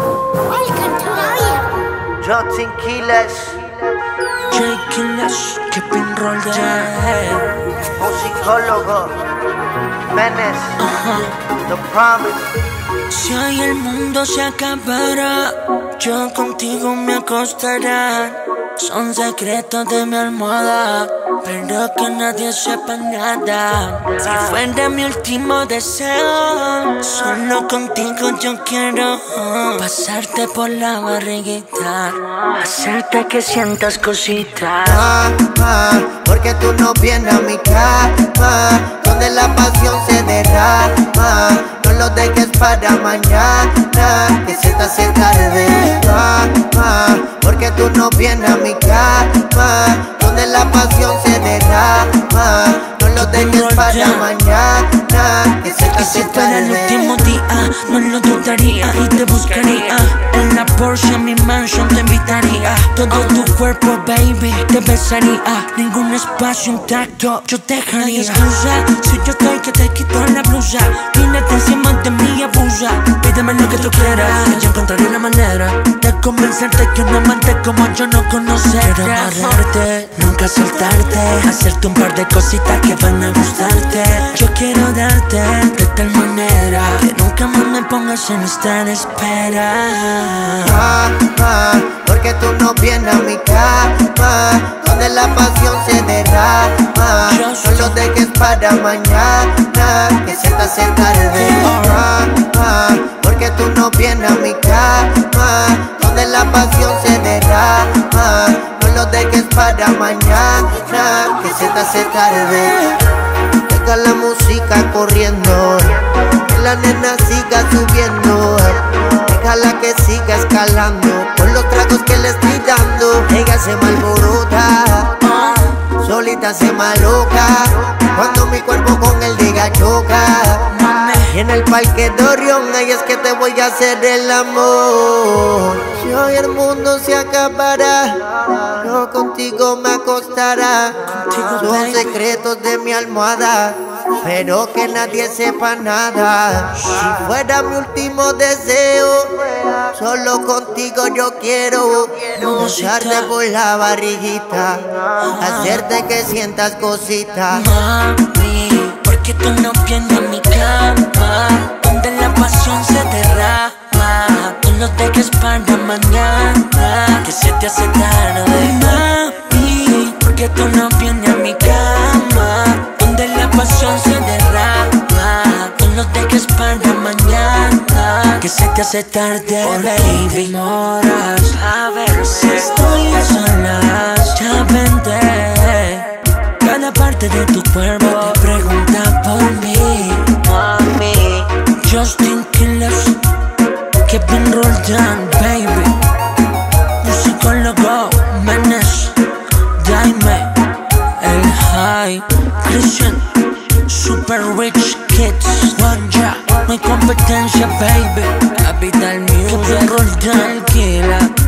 Welcome to Lion. Jotin Killers, J Killers, que pin roll musicólogo, Menes, The Promise. Si hoy el mundo se acabará, yo contigo me acostará. Son secretos de mi almohada, pero que nadie sepa nada. Si fuera mi último deseo, solo contigo yo quiero pasarte por la barriguita, hacerte que sientas cositas. Porque tú no vienes a mi cama, donde la pasión se derrama. No lo dejes para mañana, que se te hace tarde. Porque tú no vienes a mi cama, donde la pasión se derrama. No lo dejes para mañana, que se te hace tarde. Si fuera el último día, no lo dudaría y te buscaría. En la Porsche, mi mansion te invitaría. Todo tu cuerpo, baby, te besaría. Ningún espacio intacto yo dejaría. Excusa, si yo estoy que te quito la blusa. Quédate encima de mí y abusa. Pídeme lo que tú quieras, que yo encontraré la manera de convencerte que un amante como yo no conocerá. Quiero amarrarte, nunca soltarte, hacerte un par de cositas que van a gustarte. Yo quiero darte de tal manera que nunca más me pongas en esta espera. Porque tú no vienes a mi cama, donde la pasión se derrama. No lo dejes para mañana, que se te hace tarde. Porque tú no vienes a mi cama, donde la pasión se derrama. No lo dejes para mañana, que se te hace tarde. Deja la música corriendo, que la nena siga subiendo. Déjala que siga escalando por los tragos que le estoy dando. Ella se malborota, solita se maloca, cuando mi cuerpo con el de ella choca. Y en el parque de Orión, ahí es que te voy a hacer el amor. Si hoy el mundo se acabará, yo contigo me acostará. Son secretos de mi almohada, pero que nadie sepa nada. Si fuera mi último deseo, solo contigo yo quiero pasarte por la barriguita, hacerte que sientas cositas. Mami, porque tú no vienes a mi cama, donde la pasión se derrama. Tú no dejes para mañana, que se te hace tarde. Mami, porque tú no vienes a mi cama, donde la pasión se derrama. Tú no dejes para mañana, que se te hace tarde. Oh, baby, moras a ver si estoy a solas. Ya vente, cada parte de tu cuerpo te pregunta por mí. Mami, Justin Killers, que pin roll down, baby. Musicólogo, Menes, Jaime, El High, Christian, Super Rich Kids, Wanja, no hay competencia, baby. Capital Music, que pin roll down, Killa.